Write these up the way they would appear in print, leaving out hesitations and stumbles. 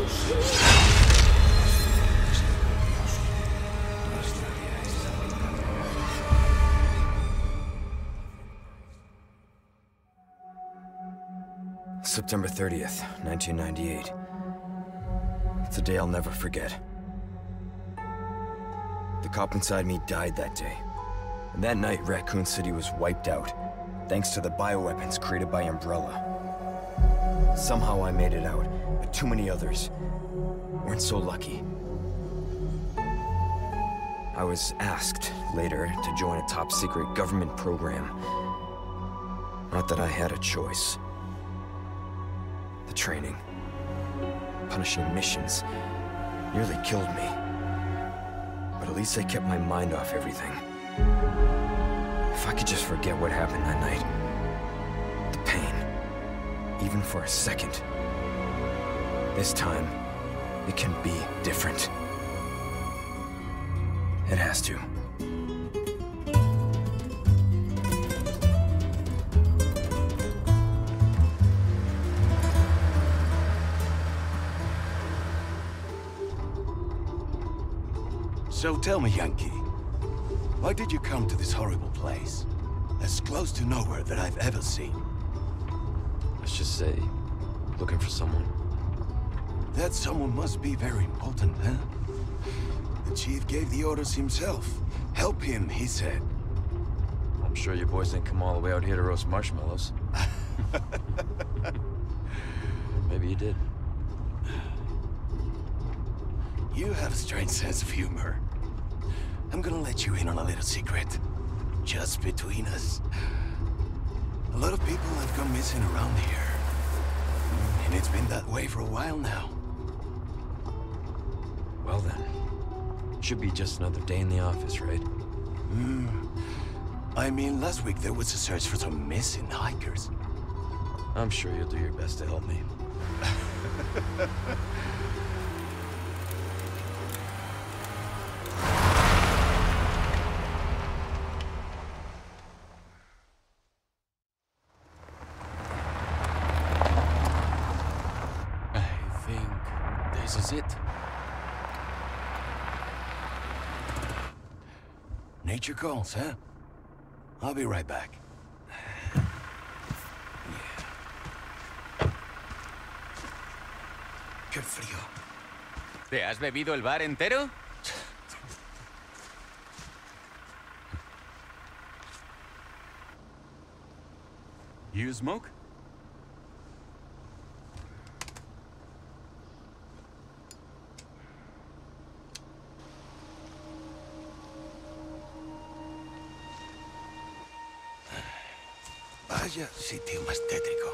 September 30th, 1998. It's a day I'll never forget. The cop inside me died that day. And that night, Raccoon City was wiped out, thanks to the bioweapons created by Umbrella. Somehow I made it out, but too many others weren't so lucky. I was asked later to join a top-secret government program. Not that I had a choice. The training, punishing missions, nearly killed me. But at least I kept my mind off everything. If I could just forget what happened that night, the pain, even for a second. This time, it can be different. It has to. So tell me, Yankee, why did you come to this horrible place? As close to nowhere that I've ever seen. Let's just say, looking for someone. That someone must be very important, huh? The chief gave the orders himself. Help him, he said. I'm sure you boys didn't come all the way out here to roast marshmallows. Maybe you did. You have a strange sense of humor. I'm gonna let you in on a little secret. Just between us. A lot of people have gone missing around here. And it's been that way for a while now. Well then, should be just another day in the office, right? I mean, last week there was a search for some missing hikers. I'm sure you'll do your best to help me. This is it. Nature calls, huh? I'll be right back. Qué frío. ¿Te has bebido el bar entero? You smoke? Vaya sitio más tétrico.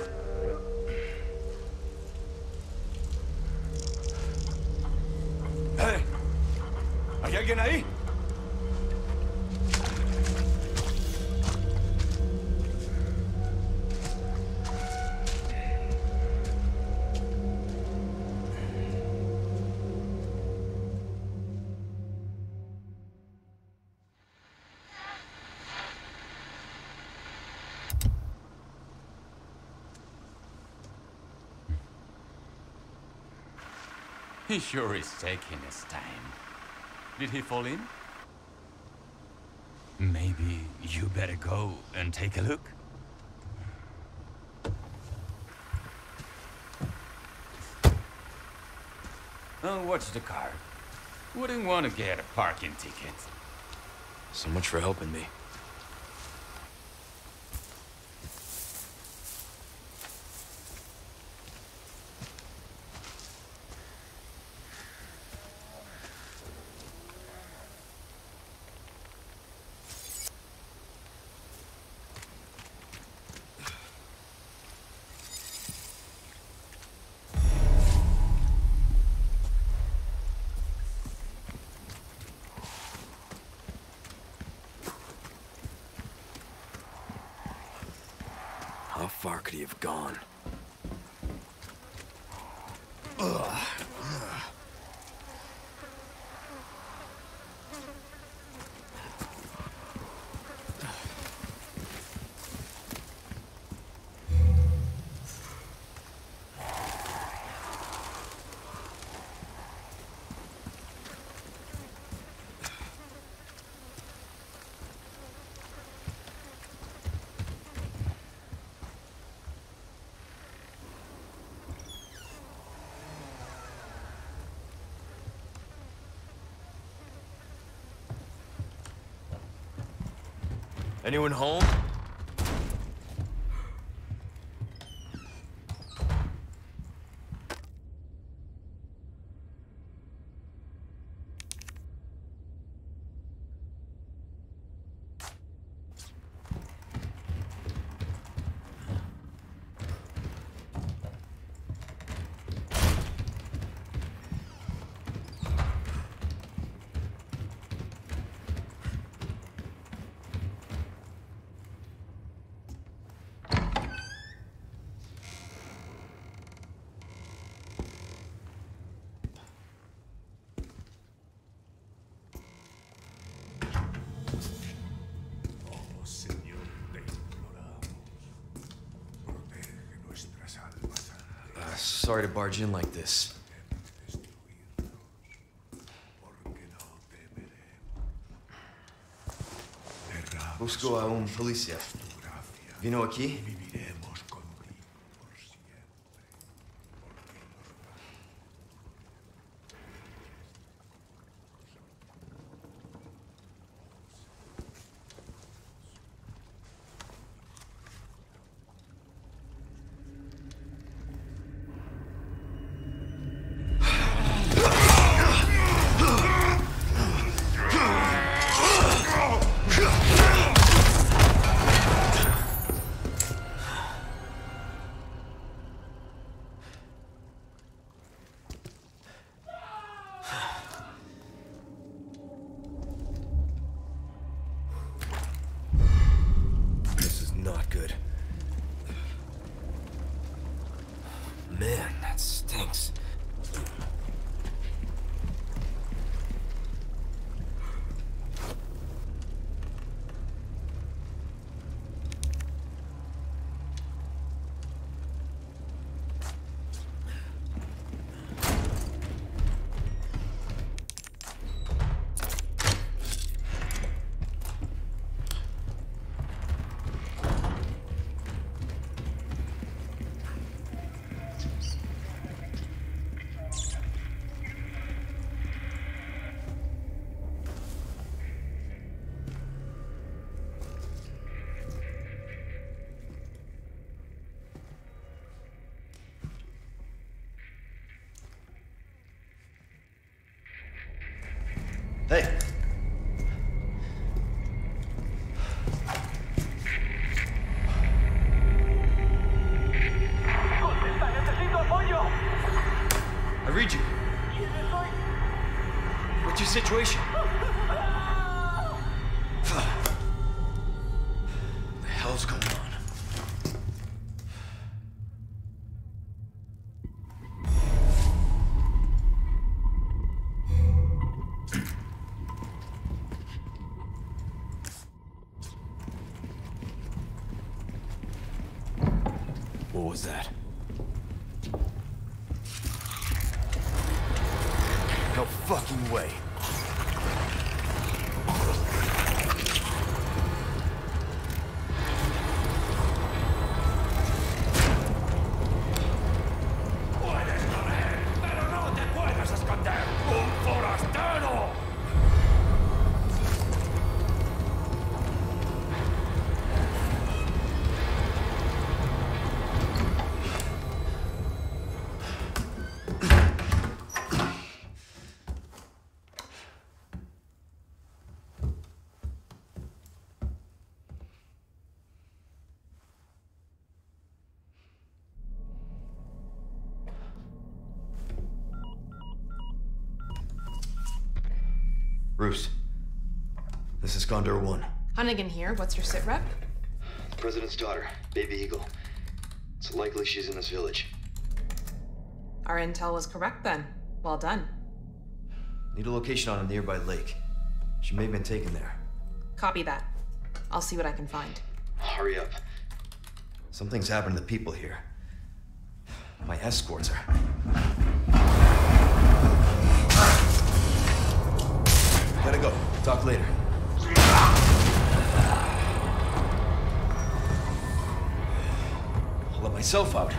¡Hey! ¿Hay alguien ahí? He sure is taking his time. Did he fall in? Maybe you better go and take a look. Oh, watch the car. Wouldn't want to get a parking ticket. So much for helping me. How far could he have gone? Anyone home? Sorry to barge in like this. Busco a un policía. Vino aquí? Not good. Man, that stinks. Hey! I read you. What's your situation? What the hell's going on? What was that? No fucking way. Bruce, this is Condor 1. Hunnigan here. What's your sit rep? The President's daughter, Baby Eagle. It's likely she's in this village. Our intel was correct then. Well done. Need a location on a nearby lake. She may have been taken there. Copy that. I'll see what I can find. Hurry up. Something's happened to the people here. My escorts are... Gotta go. Talk later. I'll let myself out.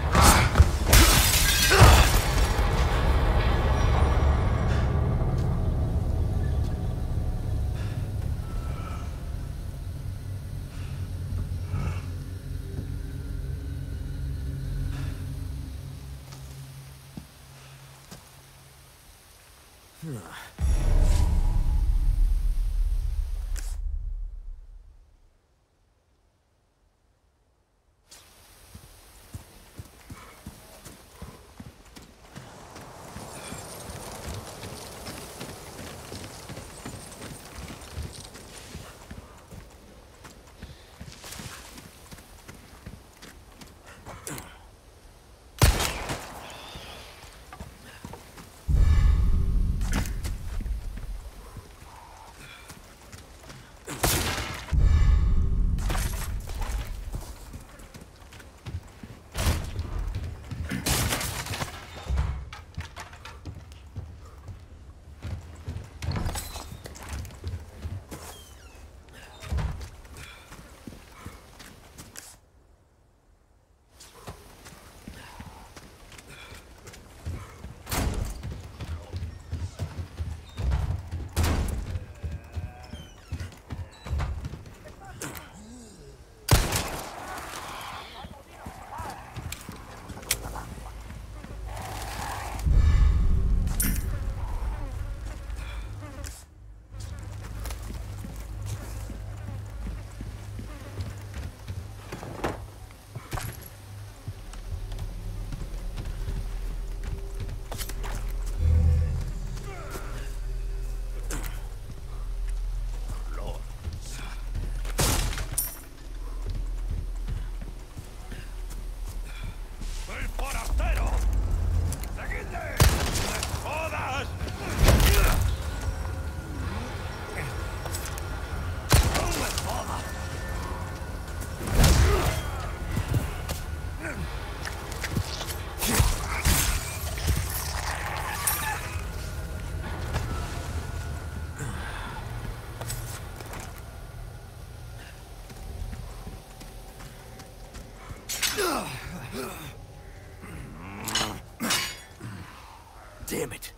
Damn it.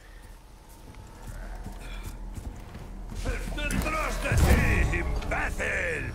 ¡Detrás de ti, imbécil!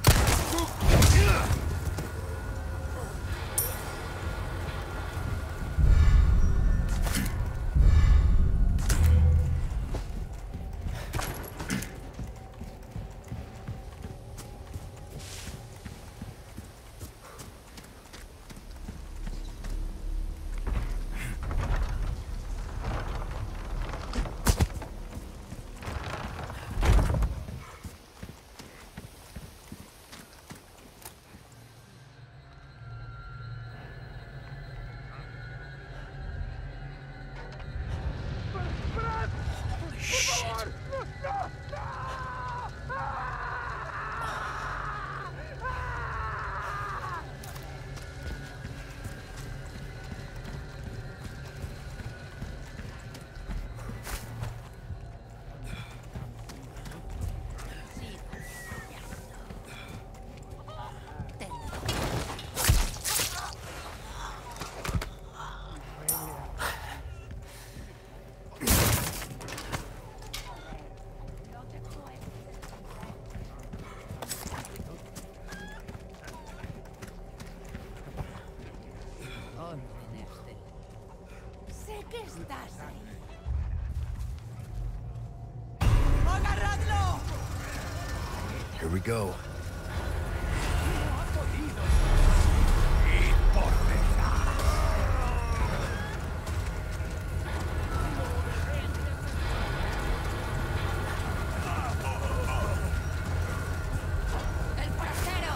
Sé que estás ahí. ¡Agarradlo! Here we go. ¡El forastero!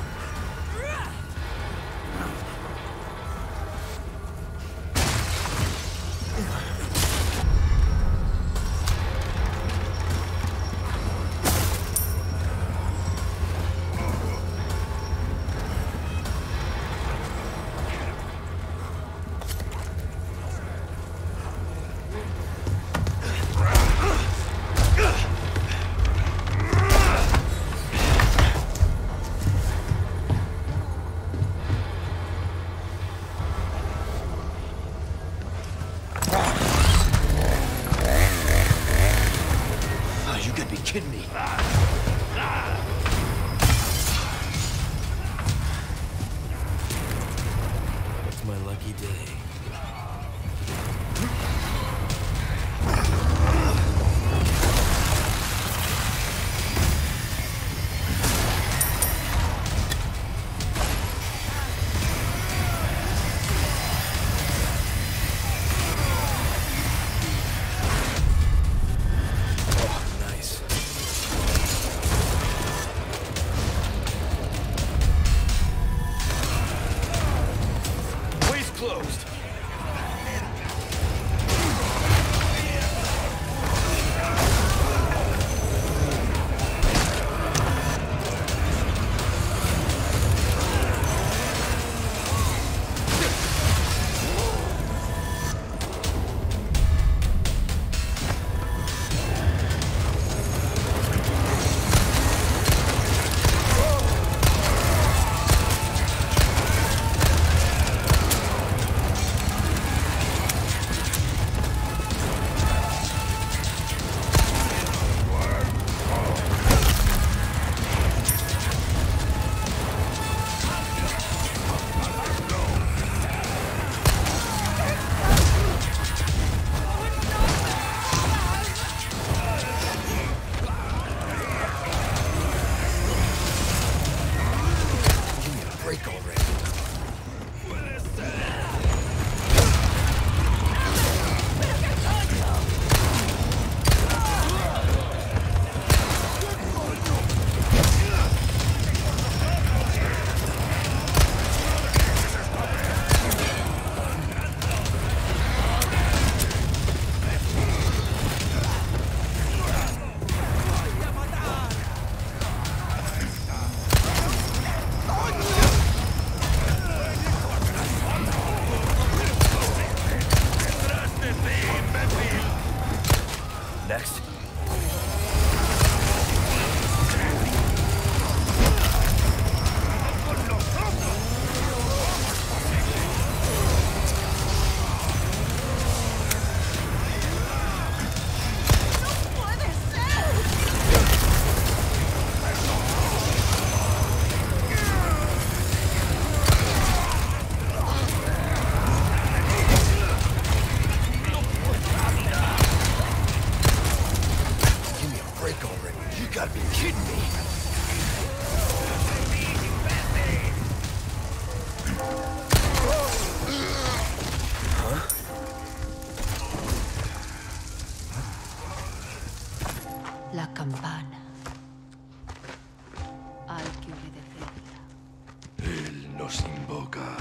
los invoca.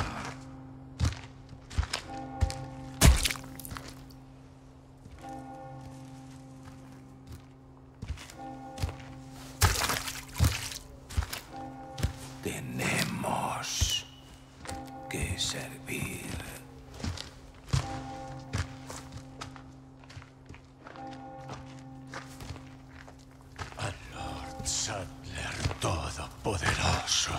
Tenemos que servir. Al Lord Saddler Todopoderoso.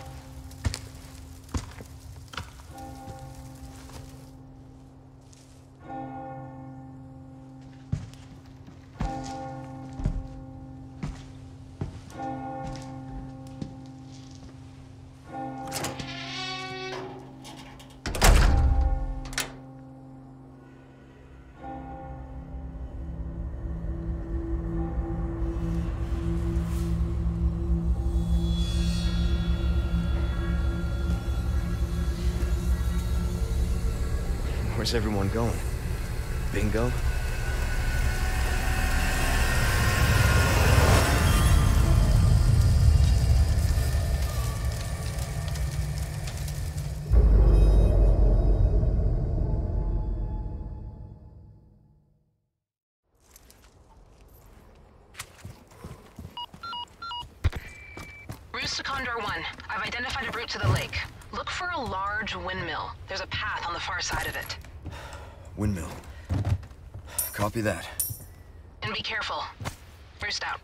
Where's everyone going? Bingo? Roost to Condor 1. I've identified a route to the lake. Look for a large windmill. There's a path on the far side of it. Windmill. Copy that. And be careful. Roost out.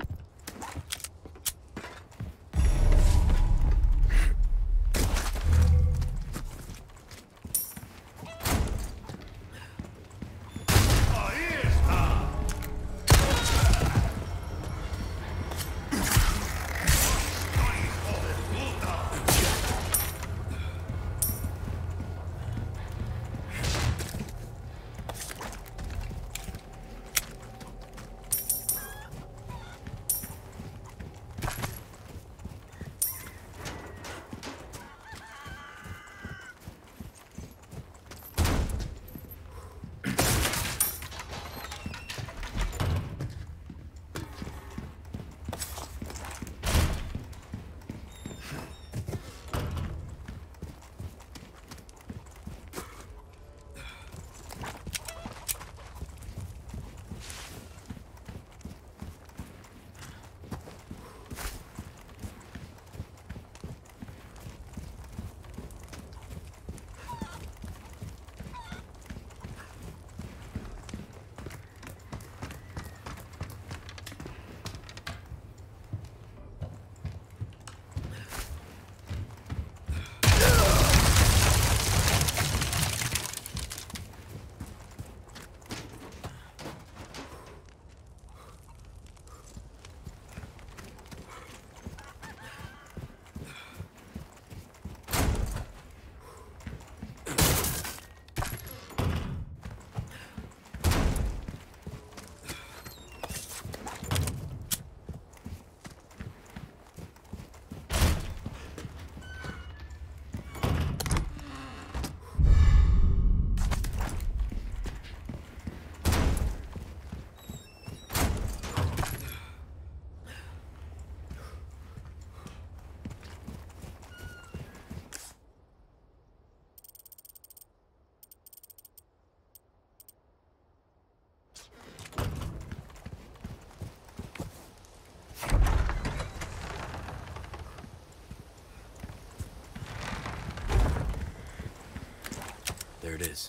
There it is.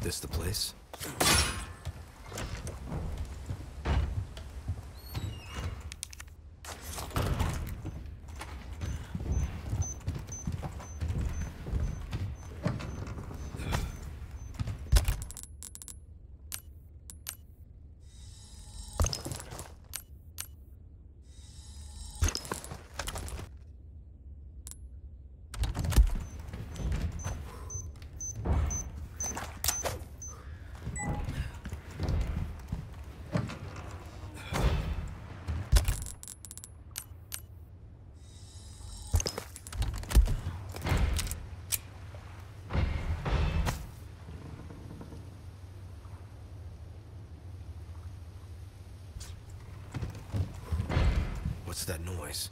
This the place? What's that noise?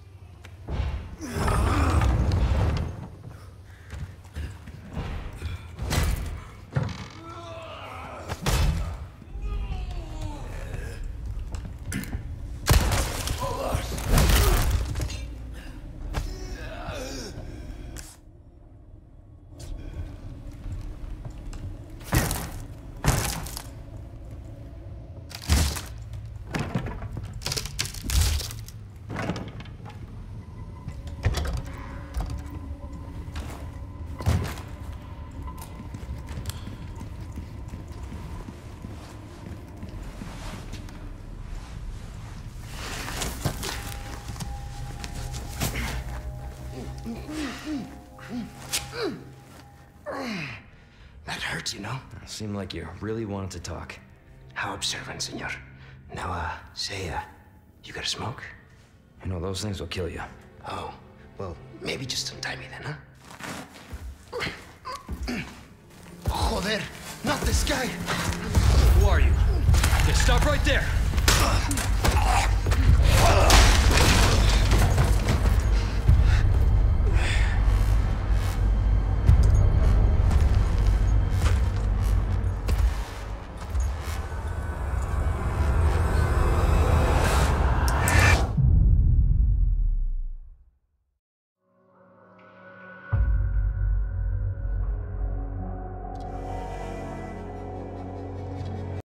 That hurts, you know? Seemed like you really wanted to talk. How observant, senor. Now, say, you got a smoke? You know, those things will kill you. Oh, well, maybe just untie me then, huh? Joder, not this guy! Who are you? Okay, stop right there!